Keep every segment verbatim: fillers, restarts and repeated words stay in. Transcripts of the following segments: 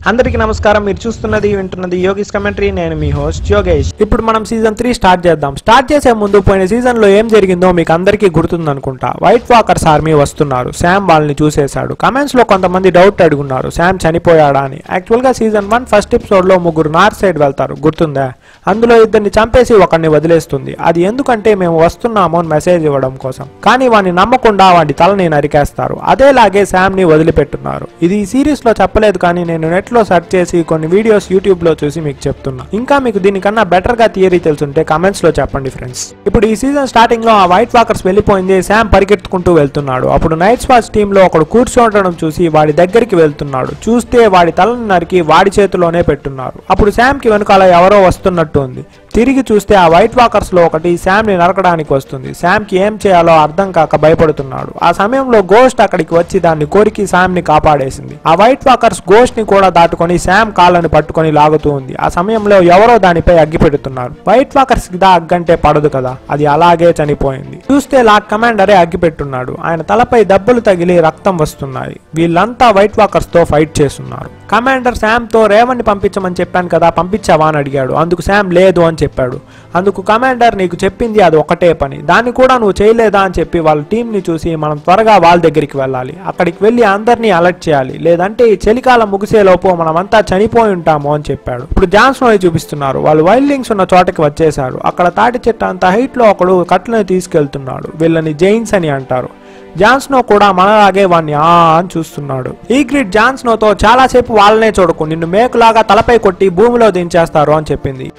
అందరికీ నమస్కారం. మీరు చూస్తున్నది వింటున్నది యోగేష్ కమెంటరీ. నేను మీ హోస్ట్ యోగేష్. ఇప్పుడు మనం సీజన్ త్రీ స్టార్ట్ చేద్దాం. స్టార్ట్ చేసే ముందు పోయిన సీజన్ లో ఏం జరిగిందో మీకు అందరికీ గుర్తుందనుకుంటా. వైట్ వాకర్స్ ఆర్మీ వస్తున్నారు. శామ్ వాళ్ళని చూసేశాడు. కమెంట్స్ లో కొంతమంది డౌట్ అడుగున్నారు, శామ్ చనిపోయాడా అని. యాక్చువల్ గా సీజన్ వన్ ఫస్ట్ ఎపిసోడ్ లో ముగ్గురు నార్త్ సైడ్ వెళ్తారు, గుర్తుందా? అందులో ఇద్దరిని చంపేసి ఒకరిని వదిలేస్తుంది. అది ఎందుకంటే మేము వస్తున్నాము అని మెసేజ్ ఇవ్వడం కోసం. కానీ వాడిని నమ్మకుండా వాడి తలని నరికేస్తారు. అదేలాగే శామ్ ని వదిలిపెట్టున్నారు. ఇది ఈ సిరీస్ లో చెప్పలేదు, కానీ నేను నెట్ లో సెర్చ్ చేసి కొన్ని వీడియోస్ యూట్యూబ్ లో చూసి మీకు చెప్తున్నా. ఇంకా మీకు దీనికన్నా బెటర్ గా థియరీ తెలుసుంటే కమెంట్స్ లో చెప్పండి ఫ్రెండ్స్. ఇప్పుడు ఈ సీజన్ స్టార్టింగ్ లో ఆ వైట్ వాకర్స్ వెళ్ళిపోయింది. శామ్ పరిగెత్తుకుంటూ వెళ్తున్నాడు. అప్పుడు నైట్స్ వాచ్ టీమ్ లో ఒకడు కూర్చోవడం చూసి వాడి దగ్గరికి వెళ్తున్నాడు. చూస్తే వాడి తలని నరికి వాడి చేతిలోనే పెట్టున్నారు. అప్పుడు శామ్ కి వెనుకాల ఎవరో వస్తున్నట్టు ఉంది. తిరిగి చూస్తే ఆ వైట్ వాకర్స్ లో ఒకటి శామ్ ని నరకడానికి వస్తుంది. శామ్ కి ఏం చేయాలో అర్థం కాక భయపడుతున్నాడు. ఆ సమయంలో గోస్ట్ అక్కడికి వచ్చి దాన్ని కొరికి శామ్ ని కాపాడేసింది. ఆ వైట్ వాకర్స్ గోస్ట్ ని కూడా దాటుకొని శామ్ కాళ్ళని పట్టుకొని లాగుతూ ఉంది. ఆ సమయంలో ఎవరో దానిపై అగ్గి పెడుతున్నారు. వైట్ వాకర్స్ కి దా అగ్గంటే పడదు కదా, అది అలాగే చనిపోయింది. చూస్తే లార్డ్ కమాండరే అగ్గి పెట్టున్నాడు. ఆయన తలపై దెబ్బలు తగిలి రక్తం వస్తున్నాయి. వీళ్ళంతా వైట్ వాకర్స్ తో ఫైట్ చేస్తున్నారు. కమాండర్ శామ్ తో రేవణ్ణి పంపించమని చెప్పాను కదా, పంపించావా అని అడిగాడు. అందుకు శామ్ లేదు అని చెప్పాడు. అందుకు కమాండర్ నీకు చెప్పింది అది ఒకటే పని, దాన్ని కూడా నువ్వు చేయలేదా అని చెప్పి వాళ్ళ టీం ని చూసి మనం త్వరగా వాళ్ళ దగ్గరికి వెళ్ళాలి. అక్కడికి వెళ్లి అందరినీ అలర్ట్ చేయాలి, లేదంటే ఈ చలికాలం ముగిసేలోపు మనమంతా చనిపోయి ఉంటాము అని చెప్పాడు. ఇప్పుడు జాన్ స్నోని చూపిస్తున్నారు. వాళ్ళు వైల్డ్ లింక్స్ ఉన్న చోటకి వచ్చేశారు. అక్కడ తాటి చెట్టు అంత హైట్ లో ఒకడు కట్లని తీసుకెళ్తున్నాడు. వీళ్ళని జైన్స్ అని అంటారు. జాన్ స్నో కూడా మనలాగే వాడిని ఆ అని చూస్తున్నాడు. ఈగ్రిడ్ జాన్ స్నోతో చాలాసేపు వాళ్ళనే చూడకు, నిన్ను మేకులాగా తలపై కొట్టి భూమిలో దించేస్తారు అని చెప్పింది.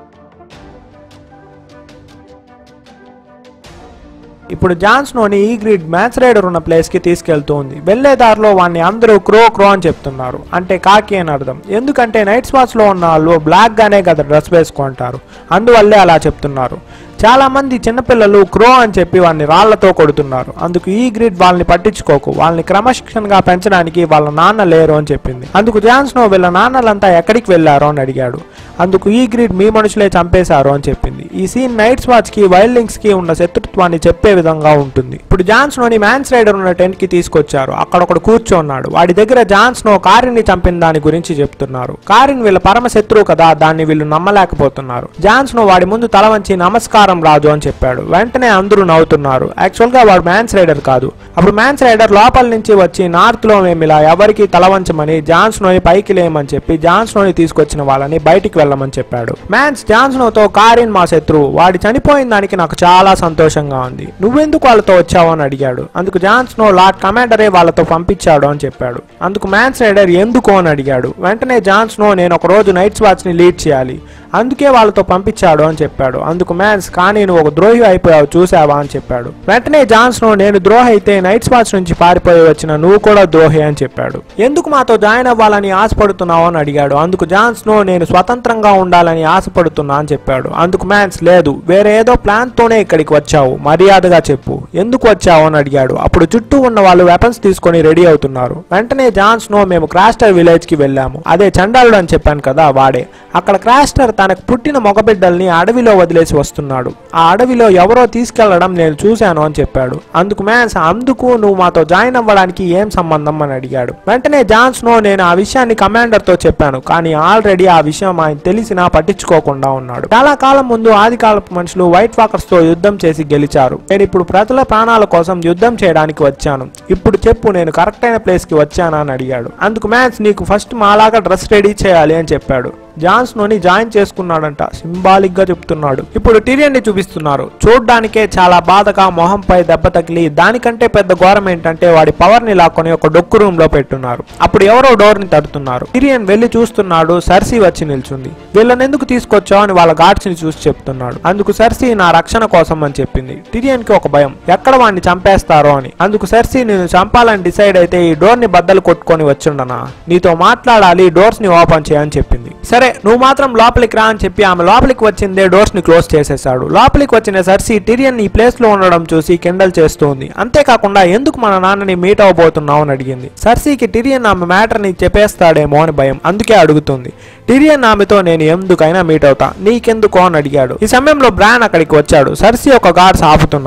ఇప్పుడు జాన్ స్నోని ఈగ్రిడ్ మ్యాచ్ రైడర్ ఉన్న ప్లేస్ కి తీసుకెళ్తూ ఉంది. వెళ్లే దారిలో వాడిని అందరూ క్రో క్రో అని చెప్తున్నారు, అంటే కాకి అని అర్థం. ఎందుకంటే నైట్స్ వాచ్ లో ఉన్న వాళ్ళు బ్లాక్ గానే కదా డ్రెస్ వేసుకుంటారు, అందువల్లే అలా చెప్తున్నారు. చాలా మంది చిన్నపిల్లలు క్రో అని చెప్పి వాడిని రాళ్లతో కొడుతున్నారు. అందుకు ఈ గ్రిడ్ వాళ్ళని పట్టించుకోకు, వాళ్ళని క్రమశిక్షణగా పెంచడానికి వాళ్ళ నాన్న లేరు అని చెప్పింది. అందుకు జాన్ స్నో వీళ్ళ నాన్నలంతా ఎక్కడికి వెళ్లారో అని అడిగాడు. అందుకు ఈ గ్రిడ్ మీ మనుషులే చంపేశారు అని చెప్పింది. ఈ సీన్ నైట్స్ వాచ్ కి వైల్డ్ లింక్స్ కి ఉన్న శత్రుత్వాన్ని చెప్పే విధంగా ఉంటుంది. ఇప్పుడు జాన్ స్నోని మ్యాన్స్ రైడర్ ఉన్న టెంట్ కి తీసుకొచ్చారు. అక్కడ ఒకడు కూర్చోన్నాడు. వాడి దగ్గర జాన్ స్నో కారిన్ ని చంపిన దాని గురించి చెప్తున్నారు. కారిన్ వీళ్ళ పరమ శత్రువు కదా, దాన్ని వీళ్ళు నమ్మలేకపోతున్నారు. జాన్ స్నో వాడి ముందు తల వంచి నమస్కారం రాజు అని చెప్పాడు. వెంటనే అందరూ నవ్వుతున్నారు. యాక్చువల్ గా వాడు మ్యాన్స్ రైడర్ కాదు. అప్పుడు మ్యాన్స్ రైడర్ లోపల నుంచి వచ్చి నార్త్ లో మేము ఇలా ఎవరికి తలవంచమని జాన్ స్నోని పైకి లేమని చెప్పి జాన్ స్నోని తీసుకొచ్చిన వాళ్ళని బయటికి వెళ్ళమని చెప్పాడు. మ్యాన్స్ జాన్ స్నోతో కారిన్ మా శత్రువు, వాడి చనిపోయిన దానికి నాకు చాలా సంతోషంగా ఉంది, నువ్వెందుకు వాళ్ళతో వచ్చావు అని అడిగాడు. అందుకు జాన్ స్నో లార్డ్ కమాండరే వాళ్ళతో పంపించాడు అని చెప్పాడు. అందుకు మ్యాన్స్ రైడర్ ఎందుకు అని అడిగాడు. వెంటనే జాన్ స్నో నేను ఒక రోజు నైట్స్ వాచ్ ని లీడ్ చేయాలి, అందుకే వాళ్ళతో పంపించాడు అని చెప్పాడు. అందుకు మ్యాన్స్ కానీ నువ్వు ఒక ద్రోహి అయిపోయావు చూసావా అని చెప్పాడు. వెంటనే జాన్ స్నో నేను ద్రోహి అయితే నైట్స్ వాచ్ నుంచి పారిపోయి వచ్చిన నువ్వు కూడా ద్రోహి అని చెప్పాడు. ఎందుకు మాతో జాయిన్ అవ్వాలని ఆశపడుతున్నావు అని అడిగాడు. అందుకు జాన్ స్నో నేను స్వతంత్రంగా ఉండాలని ఆశపడుతున్నా అని చెప్పాడు. అందుకు మ్యాన్స్ లేదు, వేరే ఏదో ప్లాన్ తోనే ఇక్కడికి వచ్చావు, మర్యాదగా చెప్పు ఎందుకు వచ్చావు అని అడిగాడు. అప్పుడు చుట్టూ ఉన్న వాళ్ళు వెపన్స్ తీసుకొని రెడీ అవుతున్నారు. వెంటనే జాన్ స్నో మేము క్రాస్టర్ విలేజ్ కి వెళ్ళాము, అదే చండాలుడు అని చెప్పాను కదా వాడే. అక్కడ క్రాస్టర్ తనకు పుట్టిన మగబిడ్డల్ని అడవిలో వదిలేసి వస్తున్నాడు. ఆ అడవిలో ఎవరో తీసుకెళ్లడం నేను చూశాను అని చెప్పాడు. అందుకు మ్యాన్స్ అందుకు నువ్వు మాతో జాయిన్ అవ్వడానికి ఏం సంబంధం అని అడిగాడు. వెంటనే జాన్ స్నో నేను ఆ విషయాన్ని కమాండర్ తో చెప్పాను, కానీ ఆల్రెడీ ఆ విషయం ఆయన తెలిసినా పట్టించుకోకుండా ఉన్నాడు. చాలా కాలం ముందు ఆది కాలపు మనుషులు వైట్ వాకర్స్ తో యుద్ధం చేసి గెలిచారు. నేను ఇప్పుడు ప్రజల ప్రాణాల కోసం యుద్ధం చేయడానికి వచ్చాను. ఇప్పుడు చెప్పు నేను కరెక్ట్ అయిన ప్లేస్ కి వచ్చానా అని అడిగాడు. అందుకు మ్యాన్స్ నీకు ఫస్ట్ మాలాగా డ్రెస్ రెడీ చేయాలి అని చెప్పాడు. జాన్ స్నోని జాయిన్ చేసుకున్నాడంట, సింబాలిక్ గా చెప్తున్నాడు. ఇప్పుడు టిరియన్ ని చూపిస్తున్నారు. చూడ్డానికే చాలా బాధగా మొహంపై దెబ్బ తగిలి, దానికంటే పెద్ద ఘోరం ఏంటంటే వాడి పవర్ ని లాక్కొని ఒక డొక్కు రూమ్ లో పెట్టున్నారు. అప్పుడు ఎవరో డోర్ ని తడుతున్నారు. టిరియన్ వెళ్లి చూస్తున్నాడు. సర్సీ వచ్చి నిల్చుంది. వీళ్ళని ఎందుకు తీసుకొచ్చావు అని వాళ్ళ గార్డ్స్ ని చూసి చెప్తున్నాడు. అందుకు సర్సీ నా రక్షణ కోసం అని చెప్పింది. టిరియన్ కి ఒక భయం, ఎక్కడ వాడిని చంపేస్తారో అని. అందుకు సర్సీ నేను చంపాలని డిసైడ్ అయితే ఈ డోర్ ని బద్దలు కొట్టుకొని వచ్చుండనా, నీతో మాట్లాడాలి, డోర్స్ ని ఓపెన్ చేయని చెప్పింది. సరే నువ్వు మాత్రం లోపలికి రా అని చెప్పి ఆమె లోపలికి వచ్చిందే డోర్స్ ని క్లోజ్ చేసేసాడు. లోపలికి వచ్చిన సర్సీ టిరియన్ ఈ ప్లేస్ లో ఉండడం చూసి కిండల్ చేస్తుంది. అంతేకాకుండా ఎందుకు మన నాన్నని మీట్ అవబోతున్నావు అని అడిగింది. సర్సీకి టిరియన్ ఆమె మ్యాటర్ ని చెప్పేస్తాడేమో అని భయం, అందుకే అడుగుతుంది. టిరియన్ ఆమెతో నేను ఎందుకైనా మీట్ అవుతా, నీకెందుకో అని అడిగాడు. ఈ సమయంలో బ్రాన్ అక్కడికి వచ్చాడు. సర్సీ ఒక గార్డ్స్ ఆపుతున్నారు.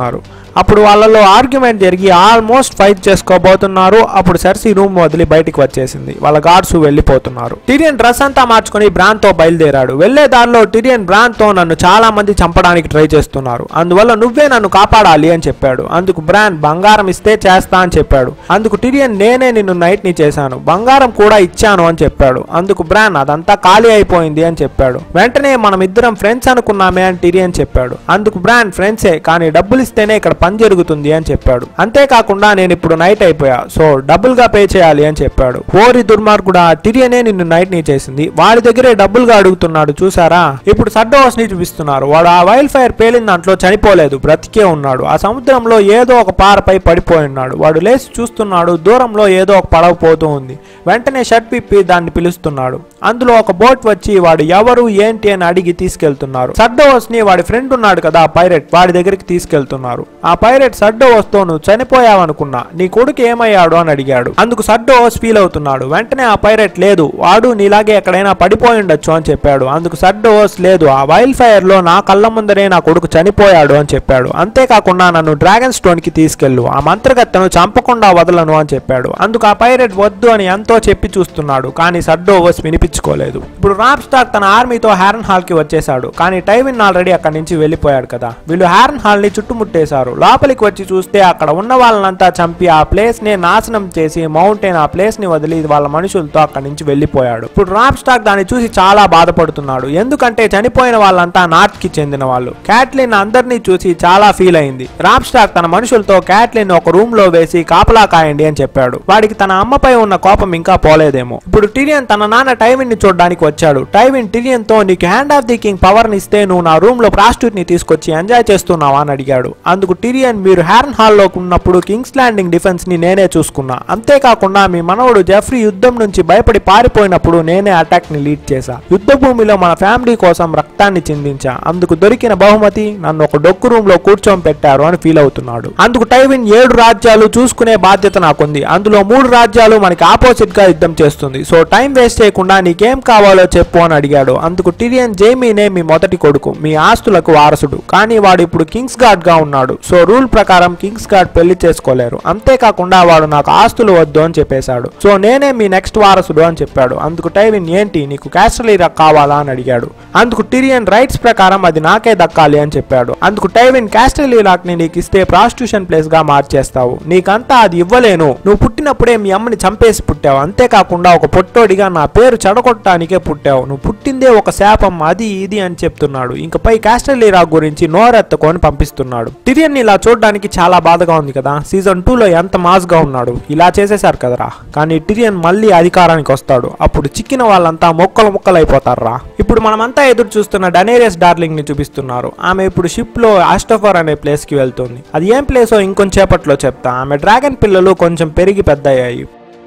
అప్పుడు వాళ్ళలో ఆర్గ్యుమెంట్ జరిగి ఆల్మోస్ట్ ఫైట్ చేసుకోబోతున్నారు. అప్పుడు సెర్సీ రూమ్ వదిలి బయటికి వచ్చేసింది. వాళ్ళ గార్డ్స్ వెళ్ళిపోతున్నారు. టిరియన్ డ్రెస్ అంతా మార్చుకుని బ్రాన్ తో బయలుదేరాడు. వెళ్లే దారిలో టిరియన్ బ్రాన్ తో నన్ను చాలా మంది చంపడానికి ట్రై చేస్తున్నారు, అందువల్ల నువ్వే నన్ను కాపాడాలి అని చెప్పాడు. అందుకు బ్రాన్ బంగారం ఇస్తే చేస్తా అని చెప్పాడు. అందుకు టిరియన్ నేనే నిన్ను నైట్ ని చేశాను, బంగారం కూడా ఇచ్చాను అని చెప్పాడు. అందుకు బ్రాన్ అదంతా ఖాళీ అయిపోయింది అని చెప్పాడు. వెంటనే మనం ఇద్దరం ఫ్రెండ్స్ అనుకున్నామే అని టిరియన్ చెప్పాడు. అందుకు బ్రాన్ ఫ్రెండ్సే, కానీ డబ్బులు ఇస్తేనే ఇక్కడ పని జరుగుతుంది అని చెప్పాడు. అంతేకాకుండా నేను ఇప్పుడు నైట్ అయిపోయా, సో డబ్బుల్ గా పే చేయాలి అని చెప్పాడు. ఓరి దుర్మార్గుడా, టిరియనే నిన్ను నైట్ ని చేసింది, వాడి దగ్గరే డబ్బులుగా అడుగుతున్నాడు చూసారా. ఇప్పుడు సడ్డోస్ ని చూపిస్తున్నారు. వాడు ఆ వైల్డ్ ఫైర్ పేలిన దాంట్లో చనిపోలేదు, బ్రతికే ఉన్నాడు. ఆ సముద్రంలో ఏదో ఒక పారపై పడిపోయి ఉన్నాడు. వాడు లేచి చూస్తున్నాడు, దూరంలో ఏదో ఒక పడవ పోతూ ఉంది. వెంటనే షర్ట్ విప్పి దాన్ని పిలుస్తున్నాడు. అందులో ఒక బోట్ వచ్చి వాడు ఎవరు ఏంటి అని అడిగి తీసుకెళ్తున్నారు. సడ్డోస్ ని వాడి ఫ్రెండ్ ఉన్నాడు కదా పైరెట్, వాడి దగ్గరికి తీసుకెళ్తున్నారు. ఆ పైరెట్ సడ్డోస్ తో నువ్వు చనిపోయావనుకున్నా, నీ కొడుకు ఏమయ్యాడు అని అడిగాడు. అందుకు సడ్డోస్ ఫీల్ అవుతున్నాడు. వెంటనే ఆ పైరెట్ లేదు, వాడు నీలాగే ఎక్కడైనా పడిపోయి ఉండొచ్చు అని చెప్పాడు. అందుకు సడ్డోస్ లేదు, ఆ వైల్డ్ ఫైర్ లో నా కళ్ళ ముందరే నా కొడుకు చనిపోయాడు అని చెప్పాడు. అంతేకాకుండా నన్ను డ్రాగన్ స్టోన్ కి తీసుకెళ్ళు, ఆ మంత్రగత్తెను చంపకుండా వదలను అని చెప్పాడు. అందుకు ఆ పైరెట్ వద్దు అని ఎంతో చెప్పి చూస్తున్నాడు, కానీ సడ్డోస్ వినిపించుకోలేదు. ఇప్పుడు రాబ్ స్టార్క్ తన ఆర్మీతో హారన్ హాల్ కి వచ్చేసాడు, కానీ టైవిన్ ఆల్రెడీ అక్కడి నుంచి వెళ్లిపోయాడు కదా. వీళ్ళు హారన్ హాల్ ని చుట్టుముట్టేశారు. లోపలికి వచ్చి చూస్తే అక్కడ ఉన్న వాళ్ళనంతా చంపి ఆ ప్లేస్ ని నాశనం చేసి మౌంటైన్ ఆ ప్లేస్ ని వదిలి వాళ్ళ మనుషులతో అక్కడి నుంచి వెళ్లిపోయాడు. ఇప్పుడు రాబ్ స్టార్క్ దాన్ని చూసి చాలా బాధపడుతున్నాడు, ఎందుకంటే చనిపోయిన వాళ్ళంతా నార్త్ కి చెందిన వాళ్ళు. క్యాట్లిన్ అందరినీ చూసి చాలా ఫీల్ అయింది. రాబ్ స్టార్క్ తన మనుషులతో క్యాట్లిన్ ఒక రూమ్ లో వేసి కాపలా కాయండి అని చెప్పాడు. వాడికి తన అమ్మపై ఉన్న కోపం ఇంకా పోలేదేమో. ఇప్పుడు టిరియన్ తన నాన్న టైవిన్ ని చూడడానికి వచ్చాడు. టైవిన్ టిరియన్ తో నీకు Hand of the King power ని ఇస్తే నువ్వు నా రూమ్ లో ప్రాస్టిట్యూట్ ని తీసుకొచ్చి ఎంజాయ్ చేస్తున్నావా అని అడిగాడు. అందుకు టిరియన్ మీరు హారన్ హాల్ లో ఉన్నప్పుడు కింగ్స్ ల్యాండింగ్ డిఫెన్స్ ని నేనే చూసుకున్నా, అంతేకాకుండా మీ మనవడు జెఫ్రీ యుద్ధం నుంచి భయపడి పారిపోయినప్పుడు నేనే అటాక్ ని లీడ్ చేశా. యుద్ధ భూమిలో మన ఫ్యామిలీ కోసం రక్తాన్ని చిందించా, అందుకు దొరికిన బహుమతి నన్ను ఒక డొక్కు రూమ్ లో కూర్చొని పెట్టారు అని ఫీల్ అవుతున్నాడు. అందుకు టైవిన్ ఏడు రాజ్యాలు చూసుకునే బాధ్యత నాకుంది, అందులో మూడు రాజ్యాలు మనకి ఆపోజిట్ గా యుద్ధం చేస్తుంది, సో టైం వేస్ట్ చేయకుండా నీకేం కావాలో చెప్పు అని అడిగాడు. అందుకు టిరియన్ జైమీనే మీ మొదటి కొడుకు, మీ ఆస్తులకు వారసుడు, కానీ వాడు ఇప్పుడు కింగ్స్ గార్డ్ గా ఉన్నాడు, సో రూల్ ప్రకారం కింగ్స్ గార్డ్ పెళ్లి చేసుకోలేరు, అంతేకాకుండా వాడు నాకు ఆస్తులు వద్దు అని చెప్పేశాడు, సో నేనే మీ నెక్స్ట్ వారసుడు అని చెప్పాడు. అందుకు టైవిన్ ఏంటి నీకు క్యాస్టల్ ఇరాక్ కావాలా అని అడిగాడు. అందుకు టిరియన్ రైట్స్ ప్రకారం అది నాకే దక్కాలి అని చెప్పాడు. అందుకు టైవిన్ క్యాస్టల్ ఇరాక్ ని నీకు ఇస్తే ప్రాస్టిట్యూషన్ ప్లేస్ గా మార్చేస్తావు, నీకంతా అది ఇవ్వలేను, నువ్వు పుట్టినప్పుడే మీ అమ్మని చంపేసి పుట్టావు, అంతేకాకుండా ఒక పొట్టోడిగా నా పేరు చెడగొట్టడానికే పుట్టావు, నువ్వు పుట్టిందే ఒక శాపం, అది ఇది అని చెప్తున్నాడు. ఇంకపై క్యాస్టల్ ఇరాక్ గురించి నోరెత్తుకొని పంపిస్తున్నాడు. టిరియన్ ఇలా చూడడానికి చాలా బాధగా ఉంది కదా. సీజన్ టూ లో ఎంత మాస్ గా ఉన్నాడు, ఇలా చేసేశారు కదరా. కానీ టిరియన్ మళ్ళీ అధికారానికి వస్తాడు, అప్పుడు చిక్కిన వాళ్ళంతా మొక్కలు మొక్కలు అయిపోతారా. ఇప్పుడు మనమంతా ఎదురు చూస్తున్న డనేరియస్ డార్లింగ్ ని చూపిస్తున్నారు. ఆమె ఇప్పుడు షిప్ లో ఆస్టఫర్ అనే ప్లేస్ కి వెళ్తుంది. అది ఏం ప్లేసో ఇంకొంచేపట్లో చెప్తా. ఆమె డ్రాగన్ పిల్లలు కొంచెం పెరిగి పెద్దయ్యాయి.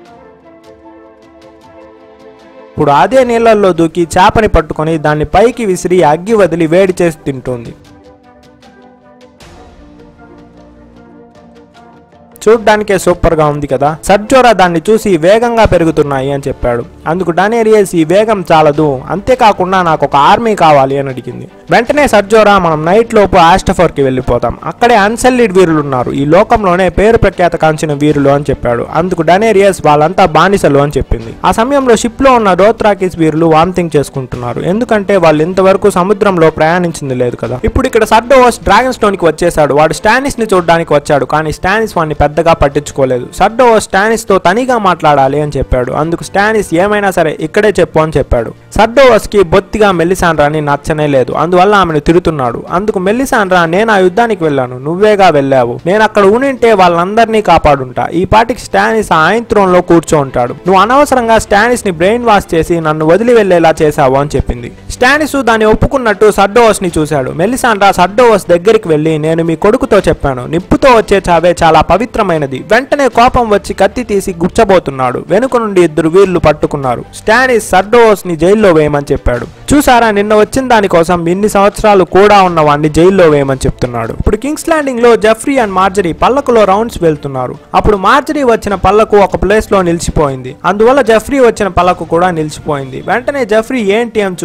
ఇప్పుడు అదే నీళ్లలో దూకి చేపని పట్టుకొని దాన్ని పైకి విసిరి అగ్గి వదిలి వేడి చేసి తింటుంది. చూడ్డానికే సూపర్ గా ఉంది కదా. సర్జోరా దాన్ని చూసి వేగంగా పెరుగుతున్నాయి అని చెప్పాడు. అందుకు డనేరియస్ ఈ వేగం చాలదు, అంతేకాకుండా నాకు ఒక ఆర్మీ కావాలి అని అడిగింది. వెంటనే సర్జోరా మనం నైట్ లోపు ఆస్టఫర్ కి వెళ్ళిపోతాం, అక్కడే అన్సెల్లిడ్ వీరులు ఉన్నారు, ఈ లోకంలోనే పేరు ప్రఖ్యాత కాంచిన వీరులు అని చెప్పాడు. అందుకు డనేరియస్ వాళ్ళంతా బానిసలు అని చెప్పింది. ఆ సమయంలో షిప్ లో ఉన్న డోత్రాకిస్ వీరులు వామిటింగ్ చేసుకుంటున్నారు, ఎందుకంటే వాళ్ళు ఇంతవరకు సముద్రంలో ప్రయాణించింది లేదు కదా. ఇప్పుడు ఇక్కడ సర్డోస్ డ్రాగన్ స్టోన్ కి వచ్చేసాడు. వాడు స్టానిస్ ని చూడడానికి వచ్చాడు, కానీ స్టానిస్ వాడిని పెద్దగా పట్టించుకోలేదు. సర్డోస్ స్టానిస్ తో తనిగా మాట్లాడాలి అని చెప్పాడు. అందుకు స్టానిస్ ఏమైనా సరే ఇక్కడే చెప్పు అని చెప్పాడు. సర్డోస్ కి బొత్తిగా మెల్లిసాండ్రాని నచ్చనే లేదు, అందువల్ల ఆమెను తిడుతున్నాడు. అందుకు మెల్లిసాండ్రా నేను ఆ యుద్ధానికి వెళ్ళాను, నువ్వేగా వెళ్ళావు, నేను అక్కడ ఉనింటే వాళ్ళందరినీ కాపాడుంటా, ఈ పాటికి స్టానిస్ ఆ ఆయంత్రం లో కూర్చో ఉంటాడు, నువ్వు అనవసరంగా స్టానిస్ ని బ్రెయిన్ వాష్ చేసి నన్ను వదిలి వెళ్లేలా చేశావు అని చెప్పింది. స్టానిస్ దాన్ని ఒప్పుకున్నట్టు సర్డోస్ ని చూశాడు. మెల్లిసాండ్రా సర్డోస్ దగ్గరికి వెళ్లి నేను మీ కొడుకుతో చెప్పాను, నిప్పుతో వచ్చే చావే చాలా పవిత్రమైనది. వెంటనే కోపం వచ్చి కత్తి తీసి గుచ్చబోతున్నాడు. వెనుక నుండి ఇద్దరు వీరులు పట్టుకున్నారు. స్టానిస్ సర్డోస్ ని జైల్లో వేయమని చెప్పాడు. చూసారా, నిన్న వచ్చిన దానికోసం ఇన్ని సంవత్సరాలు కూడా ఉన్న వాడిని జైల్లో వేయమని చెప్తున్నాడు. ఇప్పుడు కింగ్స్ ల్యాండింగ్ లో జెఫ్రీ అండ్ మార్జరీ పల్లకులో రౌండ్స్ వెళ్తున్నారు. అప్పుడు మార్జరీ వచ్చిన పల్లకు ఒక ప్లేస్ లో నిలిచిపోయింది, అందువల్ల జెఫ్రీ వచ్చిన పల్లకు కూడా నిలిచిపోయింది. వెంటనే జెఫ్రీ ఏంటి అని చూస్తున్నాడు.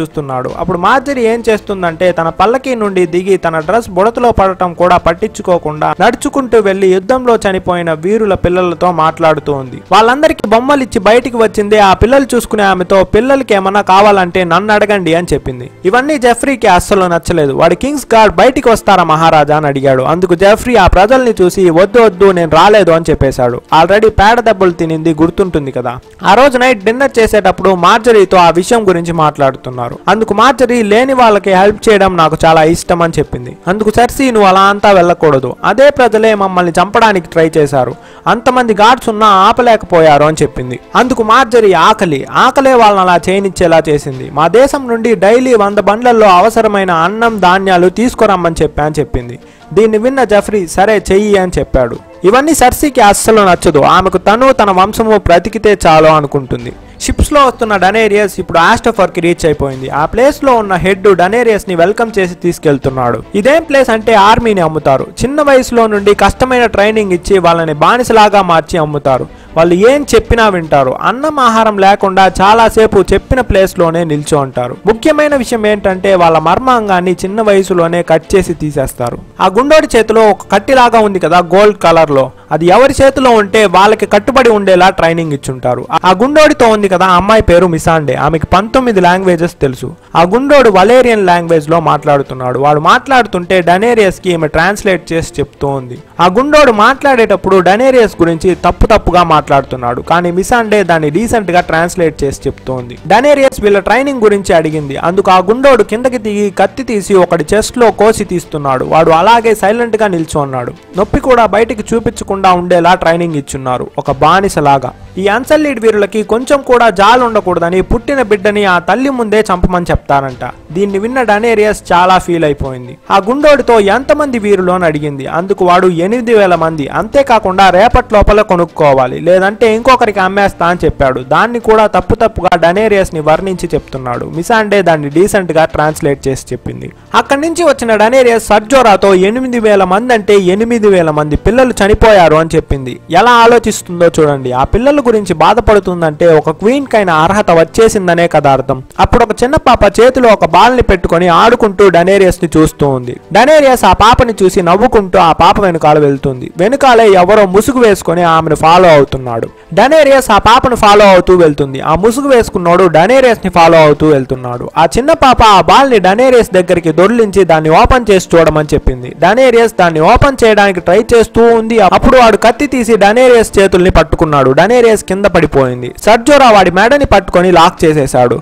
చెప్తున్నాడు. అప్పుడు మార్జరీ ఏం చేస్తుందంటే తన పల్లకి నుండి దిగి తన డ్రెస్ బుడతలో పడటం కూడా పట్టించుకోకుండా నడుచుకుంటూ వెళ్లి యుద్ధంలో చనిపోయిన వీరుల పిల్లలతో మాట్లాడుతూ ఉంది. వాళ్ళందరికీ బొమ్మలు ఇచ్చి బయటికి వచ్చింది ఆ పిల్లలు చూసుకునే ఆమెతో పిల్లలకి ఏమన్నా కావాలంటే నన్ను అడగండి అని చెప్పింది. ఇవన్నీ జెఫ్రీకి అస్సలు నచ్చలేదు. వాడి కింగ్స్ గార్డ్ బయటికి వస్తారా మహారాజా అని అడిగాడు. అందుకు జెఫ్రీ ఆ ప్రజల్ని చూసి వద్దు వద్దు నేను రాలేదు అని చెప్పేశాడు. ఆల్రెడీ పేడ దెబ్బలు తినింది గుర్తుంటుంది కదా. ఆ రోజు నైట్ డిన్నర్ చేసేటప్పుడు మార్జరీతో ఆ విషయం గురించి మాట్లాడుతున్నారు. అందుకు మార్జరీ లేని వాళ్ళకి హెల్ప్ చేయడం నాకు చాలా ఇష్టం అని చెప్పింది. అందుకు సర్సీ నువ్వు అలా అంతా వెళ్ళకూడదు, అదే ప్రజలే మమ్మల్ని చంపడానికి ట్రై చేశారు, అంతమంది గార్డ్స్ ఉన్నా ఆపలేకపోయారు అని చెప్పింది. అందుకు మార్జరీ ఆకలి ఆకలే వాళ్ళని అలా చేయనిచ్చేలా చేసింది. మా దేశం నుండి డైలీ వంద బండ్లలో అవసరమైన అన్నం ధాన్యాలు తీసుకురమ్మని చెప్పా అని చెప్పింది. దీన్ని విన్న జెఫ్రీ సరే చెయ్యి అని చెప్పాడు. ఇవన్నీ సర్సీకి అస్సలు నచ్చదు. ఆమెకు తను తన వంశము బ్రతికితే చాలు అనుకుంటుంది. షిప్స్ లో వస్తున్న డనేరియస్ ఇప్పుడు ఆస్టఫర్ కి రీచ్ అయిపోయింది. ఆ ప్లేస్ లో ఉన్న హెడ్ డనేరియస్ ని వెల్కమ్ చేసి తీసుకెళ్తున్నాడు. ఇదేం ప్లేస్ అంటే ఆర్మీని అమ్ముతారు. చిన్న వయసులో నుండి కష్టమైన ట్రైనింగ్ ఇచ్చి వాళ్ళని బానిసలాగా మార్చి అమ్ముతారు. వాళ్ళు ఏం చెప్పినా వింటారు. అన్నం ఆహారం లేకుండా చాలా సేపు చెప్పిన ప్లేస్ లోనే నిల్చో ఉంటారు. ముఖ్యమైన విషయం ఏంటంటే వాళ్ళ మర్మాంగాన్ని చిన్న వయసులోనే కట్ చేసి తీసేస్తారు. ఆ గుండోడి చేతిలో ఒక కట్టిలాగా ఉంది కదా గోల్డ్ కలర్ లో, అది ఎవరి చేతిలో ఉంటే వాళ్ళకి కట్టుబడి ఉండేలా ట్రైనింగ్ ఇచ్చుంటారు. ఆ గుండోడితో ఉంది కదా అమ్మాయి పేరు మిసాండే. ఆమెకి పంతొమ్మిది లాంగ్వేజెస్ తెలుసు. ఆ గుండోడు వలేరియన్ లాంగ్వేజ్ లో మాట్లాడుతున్నాడు. వాడు మాట్లాడుతుంటే డనేరియస్ కి ఈమె ట్రాన్స్లేట్ చేసి చెప్తూ ఉంది. ఆ గుండోడు మాట్లాడేటప్పుడు డనేరియస్ గురించి తప్పు తప్పుగా మాట్లాడుతున్నాడు, కానీ మిసాండే దాన్ని డీసెంట్ గా ట్రాన్స్లేట్ చేసి చెప్తోంది. డనేరియస్ వీళ్ళ ట్రైనింగ్ గురించి అడిగింది. అందుకు ఆ గుండోడు కిందకి దిగి కత్తి తీసి ఒకటి చెస్ట్ లో కోసి తీస్తున్నాడు. వాడు అలాగే సైలెంట్ గా నిల్చున్నాడు. నొప్పి కూడా బయటికి చూపించకుండా ఉండేలా ట్రైనింగ్ ఇచ్చున్నారు, ఒక బానిసలాగా. ఈ అన్సల్లీడ్ వీరులకి కొంచెం కూడా జాలు ఉండకూడదని పుట్టిన బిడ్డని ఆ తల్లి ముందే చంపమని చెప్తారంట. దీన్ని విన్న డనేరియస్ చాలా ఫీల్ అయిపోయింది. ఆ గుండోడితో ఎంతమంది వీరులు అని అడిగింది. అందుకు వాడు ఎనిమిది వేల మంది, అంతేకాకుండా రేపటి లోపల కొనుక్కోవాలి, లేదంటే ఇంకొకరికి అమ్మేస్తా అని చెప్పాడు. దాన్ని కూడా తప్పు తప్పుగా డనేరియస్ ని వర్ణించి చెప్తున్నాడు. మిసాండే దాన్ని డీసెంట్ గా ట్రాన్స్లేట్ చేసి చెప్పింది. అక్కడి నుంచి వచ్చిన డనేరియస్ సర్జోరాతో ఎనిమిది వేల మంది అంటే ఎనిమిది వేల మంది పిల్లలు చనిపోయారు అని చెప్పింది. ఎలా ఆలోచిస్తుందో చూడండి. ఆ పిల్లల గురించి బాధపడుతుందంటే ఒక క్వీన్ కైనా అర్హత వచ్చేసిందనే కదా అర్థం. అప్పుడు ఒక చిన్న పాప చేతిలో ఒక బాల్ ని పెట్టుకుని ఆడుకుంటూ డనేరియస్ ని చూస్తూ ఉంది. డనేరియస్ ఆ పాపని చూసి నవ్వుకుంటూ ఆ పాప వెనుకాల వెళ్తుంది. వెనుకాలే ఎవరో ముసుగు వేసుకుని ఆమెను ఫాలో అవుతున్నాడు. డనేరియస్ ఆ పాపను ఫాలో అవుతూ వెళ్తుంది. ఆ ముసుగు వేసుకున్నాడు డనేరియస్ ని ఫాలో అవుతూ వెళ్తున్నాడు. ఆ చిన్న పాప ఆ బాల్ ని డనేరియస్ దగ్గరికి దొర్లించి దాన్ని ఓపెన్ చేసి చూడమని చెప్పింది. డనేరియస్ దాన్ని ఓపెన్ చేయడానికి ట్రై చేస్తూ ఉంది. అప్పుడు వాడు కత్తి తీసి డనేరియస్ చేతుల్ని పట్టుకున్నాడు. డనేరియస్ కింద పడిపోయింది. సర్జోరా వాడి మెడని పట్టుకొని లాక్ చేసేశాడు.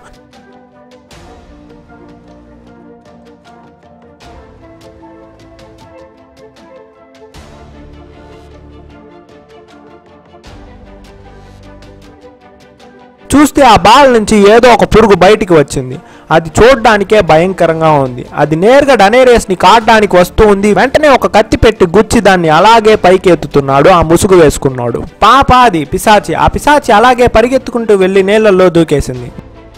చూస్తే ఆ బాల్ నుంచి ఏదో ఒక పురుగు బయటికి వచ్చింది. అది చూడడానికే భయంకరంగా ఉంది. అది నేరుగా డనేరియస్ ని కాడడానికి వస్తూ ఉంది. వెంటనే ఒక కత్తి పెట్టి గుచ్చి దాన్ని అలాగే పైకి ఎత్తుతున్నాడు ఆ ముసుగు వేసుకున్నాడు. పాప అది పిశాచి. ఆ పిశాచి అలాగే పరిగెత్తుకుంటూ వెళ్లి నీళ్లలో దూకేసింది.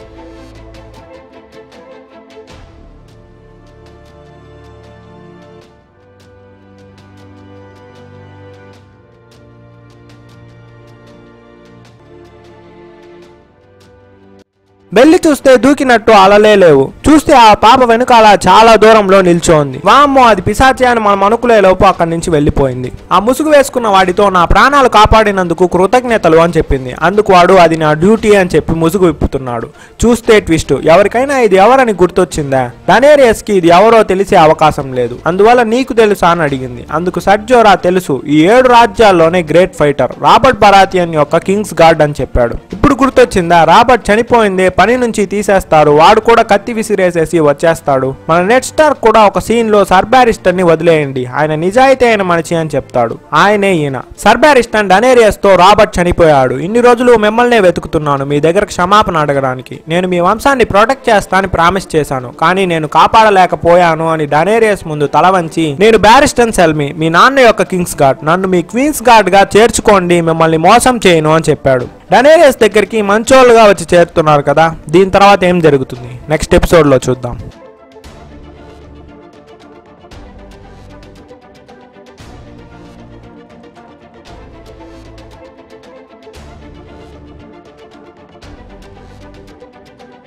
వెళ్ళి చూస్తే దూకినట్టు అలలే లేవు. చూస్తే ఆ పాప వెనుకాల చాలా దూరంలో నిల్చోంది. వామ్మో అది పిశాచి అని మనం అనుకునే లోపు అక్కడి నుంచి వెళ్ళిపోయింది. ఆ ముసుగు వేసుకున్న వాడితో నా ప్రాణాలు కాపాడినందుకు కృతజ్ఞతలు అని చెప్పింది. అందుకు వాడు అది నా డ్యూటీ అని చెప్పి ముసుగు విప్పుతున్నాడు. చూస్తే ట్విస్ట్, ఎవరికైనా ఇది ఎవరని గుర్తొచ్చిందా? డనేరియస్ కి ఇది ఎవరో తెలిసే అవకాశం లేదు. అందువల్ల నీకు తెలుసా అని అడిగింది. అందుకు సర్జోరా తెలుసు, ఈ ఏడు రాజ్యాల్లోనే గ్రేట్ ఫైటర్ రాబర్ట్ బరాథియన్ యొక్క కింగ్స్ గార్డ్ అని చెప్పాడు. ఇప్పుడు గుర్తొచ్చిందా? రాబర్ట్ చనిపోయిందే, పని నుంచి తీసేస్తారు, వాడు కూడా కత్తి విసిరేసేసి వచ్చేస్తాడు. మన నెట్ స్టార్ కూడా ఒక సీన్ లో సర్ బ్యారిస్టర్ ని వదిలేయండి, ఆయన నిజాయితీ అయిన మనిషి అని చెప్తాడు. ఆయనే ఈయన. సర్ బ్యారిస్టర్ డనేరియస్ తో రాబర్ట్ చనిపోయాడు, ఇన్ని రోజులు మిమ్మల్నే వెతుకుతున్నాను మీ దగ్గర క్షమాపణ అడగడానికి. నేను మీ వంశాన్ని ప్రొటెక్ట్ చేస్తానని ప్రామిస్ చేశాను, కానీ నేను కాపాడలేకపోయాను అని డనేరియస్ ముందు తల వంచి, నేను బ్యారిస్టర్ సెల్మి, మీ నాన్న యొక్క కింగ్స్ గార్డ్, నన్ను మీ క్వీన్స్ గార్డ్ గా చేర్చుకోండి, మిమ్మల్ని మోసం చేయను అని చెప్పాడు. డనేరియస్ దగ్గరికి మంచోళ్ళుగా వచ్చి చేరుతున్నారు కదా. దీని తర్వాత ఏం జరుగుతుంది నెక్స్ట్ ఎపిసోడ్ లో చూద్దాం.